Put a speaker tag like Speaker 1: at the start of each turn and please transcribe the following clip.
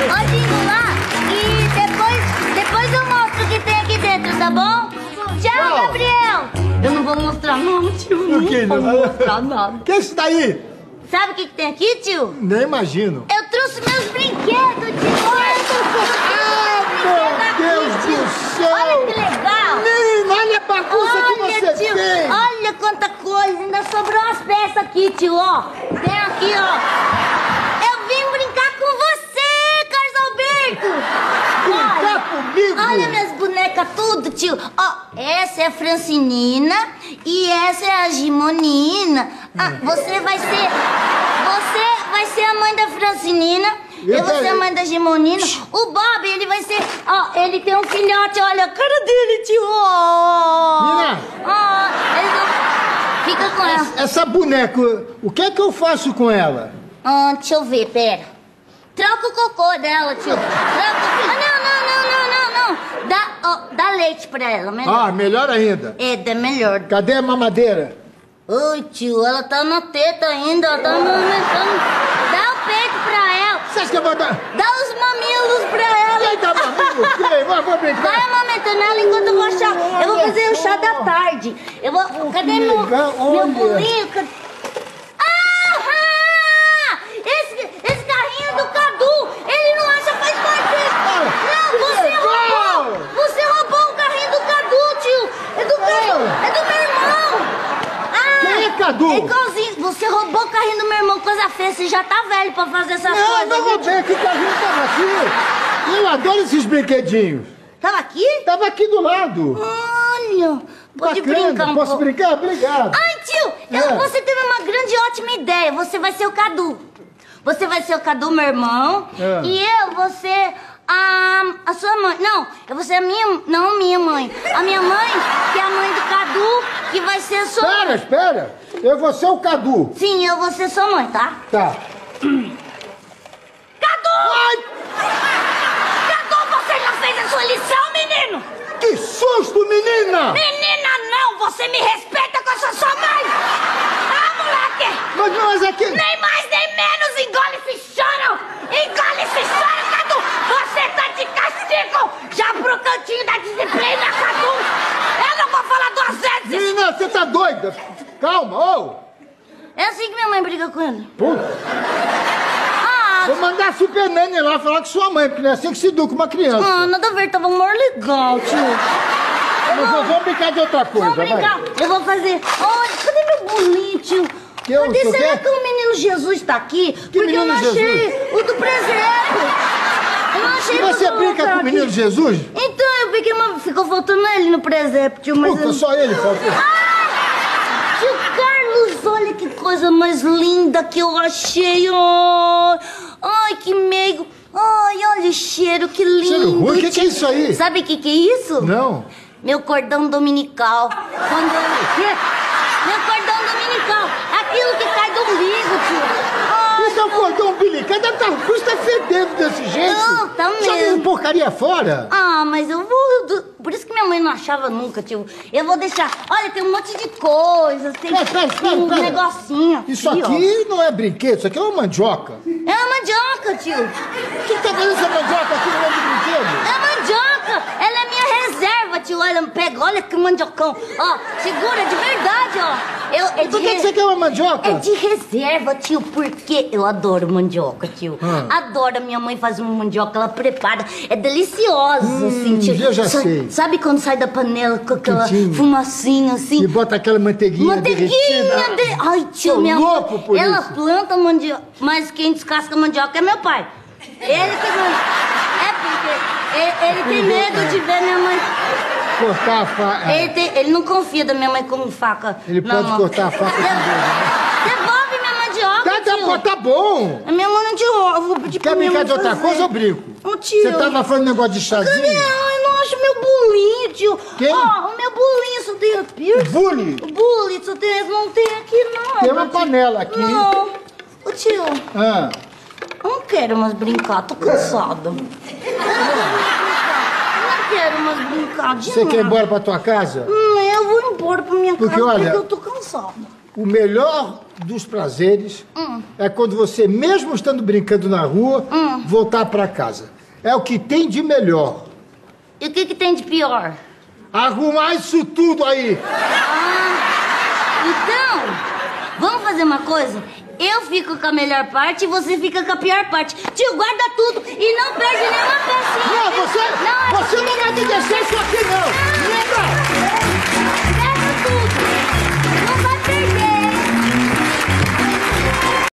Speaker 1: Pode ir lá e depois eu mostro o que tem aqui dentro, tá bom? Tchau, Gabriel! Eu não vou mostrar não, tio. Não vou mostrar nada.
Speaker 2: O que é isso daí?
Speaker 1: Sabe o que tem aqui, tio?
Speaker 2: Nem imagino.
Speaker 1: Eu trouxe meus brinquedos, tio.
Speaker 2: Meu Deus do céu!
Speaker 1: Olha que legal!
Speaker 2: Menino, olha a bagunça que você
Speaker 1: tio,
Speaker 2: tem!
Speaker 1: olha quanta coisa! Ainda sobrou as peças aqui, tio, ó. Tem aqui, ó. Eu vim brincar com você, Carlos Alberto!
Speaker 2: Brincar comigo?
Speaker 1: Olha minhas bonecas, tudo, tio. Ó, essa é a Francinina e essa é a Gimonina. Ah, você vai ser a mãe da Francinina. Eu vou ser a mãe da Gimonina. O Bob, ele vai ser... Ó, ele tem um filhote, olha a cara dele, tio.
Speaker 2: Nina!
Speaker 1: Fica com ela.
Speaker 2: Essa boneca, o que é que eu faço com ela?
Speaker 1: Deixa eu ver, pera. Troca o cocô dela, tio. Não. Dá leite pra ela, melhor.
Speaker 2: Ah, melhor ainda.
Speaker 1: É, dá melhor.
Speaker 2: Cadê a mamadeira?
Speaker 1: Oi, tio, ela tá na teta ainda, ela tá amamentando. Dá o peito pra ela.
Speaker 2: Você acha que eu vou dar?
Speaker 1: Dá os mamilos pra ela.
Speaker 2: Quem dá mamilo? Quem? Vou brincar.
Speaker 1: Vai amamentando ela enquanto eu vou achar. Eu vou fazer o chá da tarde. Eu vou... Cadê meu bolinho? Esse carrinho do Cadu, ele não acha faz parte. Não, você roubou o carrinho do Cadu, tio. É do meu irmão.
Speaker 2: Quem é Cadu?
Speaker 1: É igualzinho. Você roubou o carrinho do meu irmão, coisa feia. Você já tá velho pra fazer essas coisas.
Speaker 2: Não roubei, que carrinho tava aqui. Eu adoro esses brinquedinhos.
Speaker 1: Tava aqui?
Speaker 2: Tava aqui do lado.
Speaker 1: Olha, pode
Speaker 2: Bacana.
Speaker 1: brincar um
Speaker 2: Posso
Speaker 1: pouco.
Speaker 2: brincar? Obrigado.
Speaker 1: Ai, tio, você teve uma grande e ótima ideia. Você vai ser o Cadu. Você vai ser o Cadu, meu irmão. E eu vou ser a sua mãe. Não, eu vou ser a minha... Não, minha mãe. A minha mãe, que é a mãe do Cadu, que vai ser a sua mãe.
Speaker 2: Espera. Eu vou ser o Cadu.
Speaker 1: Sim, eu vou ser sua mãe, tá?
Speaker 2: Tá.
Speaker 1: Cadu! Cadu, você já fez a sua lição, menino?
Speaker 2: Que susto, menina!
Speaker 1: Menina, não! Você me respeita que eu sou sua mãe! Ah, moleque!
Speaker 2: Mas aqui...
Speaker 1: Nem mais, nem menos! Engole esse choro! Engole esse choro, Cadu! Você tá de castigo! Já pro cantinho da disciplina, Cadu! Eu não vou falar duas vezes!
Speaker 2: Menina, você tá doida? Calma, ô!
Speaker 1: É assim que minha mãe briga com ele.
Speaker 2: Vou mandar a Super Nani lá falar com sua mãe, porque não é assim que se educa uma criança.
Speaker 1: Nada a ver, tava um humor legal, tio.
Speaker 2: Mas vamos brincar de outra coisa,
Speaker 1: Vamos brincar. Eu vou fazer... Olha, cadê meu bolinho, tio? Cadê? Será que o menino Jesus tá aqui? Porque eu não achei o do presépio. Eu não achei.
Speaker 2: E você brinca com o menino Jesus?
Speaker 1: Então, eu peguei uma... Ficou faltando ele no presépio, tio, mas...
Speaker 2: Puta, só ele faltou.
Speaker 1: Tio Carlos, olha que coisa mais linda que eu achei. Ai, que meigo. Ai, olha o cheiro, que lindo.
Speaker 2: Cheiro ruim? O que é isso aí?
Speaker 1: Sabe o que é isso?
Speaker 2: Não.
Speaker 1: Meu cordão dominical. Meu cordão dominical. Aquilo que cai do umbigo, tio.
Speaker 2: Isso é um cordão umbilical. Deve estar fedendo desse jeito.
Speaker 1: Não, tá mesmo.
Speaker 2: Joga porcaria fora.
Speaker 1: Mas eu vou... Por isso que minha mãe não achava nunca, tio. Eu vou deixar... Olha, tem um monte de coisas. Tem um negocinho.
Speaker 2: Isso aqui não é brinquedo, isso aqui é uma mandioca.
Speaker 1: É uma mandioca, tio.
Speaker 2: O que tá fazendo essa mandioca aqui no meio do brinquedo?
Speaker 1: É mandioca. Ela é minha reserva, tio. Olha, pega, olha que mandiocão. Ó, segura, de verdade, ó.
Speaker 2: Por que você quer uma mandioca?
Speaker 1: É de reserva, tio, porque eu adoro mandioca, tio. Adoro. A minha mãe faz uma mandioca, ela prepara. É deliciosa, assim, tio.
Speaker 2: Eu já sei.
Speaker 1: Sabe quando sai da panela com aquela fumacinha, assim?
Speaker 2: E bota aquela manteiguinha derretida.
Speaker 1: Ai, tio, minha
Speaker 2: louco
Speaker 1: mãe,
Speaker 2: por
Speaker 1: ela
Speaker 2: isso.
Speaker 1: planta mandioca, mas quem descasca mandioca é meu pai. Ele que manda. É porque ele tem medo de ver minha mãe...
Speaker 2: Cortar a faca.
Speaker 1: Ele não confia da minha mãe com faca.
Speaker 2: Ele pode cortar a faca com dedo.
Speaker 1: Devolve minha mandioca, tio.
Speaker 2: Tá bom.
Speaker 1: A minha mãe não te rouba. Eu vou pedir pra
Speaker 2: Quer
Speaker 1: minha
Speaker 2: brincar
Speaker 1: mãe
Speaker 2: de outra
Speaker 1: fazer.
Speaker 2: coisa ou brinco?
Speaker 1: Ô, tio.
Speaker 2: Você tava falando negócio de chazinho?
Speaker 1: Cadê? Eu não acho meu bolinho, tio.
Speaker 2: Quem?
Speaker 1: O meu bolinho só tem piercing.
Speaker 2: Bully.
Speaker 1: O bully só tem... Não tem aqui, não.
Speaker 2: Tem uma panela aqui.
Speaker 1: Não. Ô, tio.
Speaker 2: Ah.
Speaker 1: Eu não quero mais brincar. Tô cansada. Eu não quero mais brincar de
Speaker 2: Você
Speaker 1: nada.
Speaker 2: quer ir embora pra tua casa?
Speaker 1: Eu vou embora pra minha casa
Speaker 2: Porque, olha,
Speaker 1: porque eu tô cansada.
Speaker 2: O melhor dos prazeres é quando você, mesmo estando brincando na rua, voltar pra casa. É o que tem de melhor.
Speaker 1: E o que tem de pior?
Speaker 2: Arrumar isso tudo aí.
Speaker 1: Então, vamos fazer uma coisa? Eu fico com a melhor parte e você fica com a pior parte. Tio, guarda tudo e não perde nenhuma pecinha.
Speaker 2: Não, você não vai me deixar isso aqui, não.